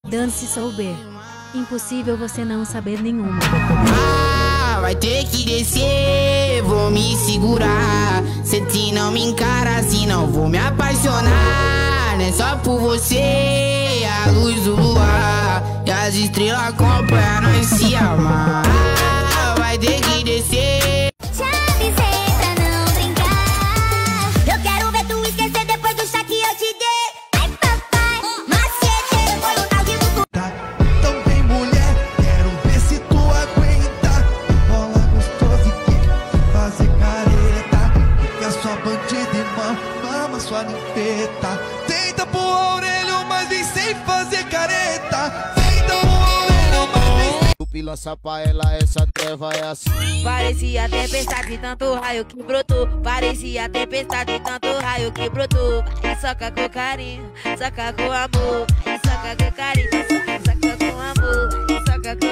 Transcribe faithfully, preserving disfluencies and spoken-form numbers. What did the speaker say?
Dane-se souber. Impossível você não saber nenhuma. Ah, vai ter que descer, vou me segurar. Se te não me encara assim, não vou me apaixonar. Não é só por você, a luz do luar e as estrelas acompanham nós se amar. Ah, vai ter que descer. Te avisei pra não brincar. Eu quero ver tu esquecer depois do chá que eu te dei. Ai papai, macete, foi o tal de bubu. Tá, então vem mulher, quero ver se tu aguenta. Bola gostosa e quer fazer careta. Fica sua bandida irmã, mama sua ninfeta. Tenta pôr a orelha, mas vem sem fazer careta. Tenta pôr a orelha, mas vem sem... E lança pra ela essa treva é assim. Parecia tempestade, tanto raio que brotou. Parecia tempestade, tanto raio que brotou. Vai, soca com carinho, soca com amor. Vai, soca com carinho.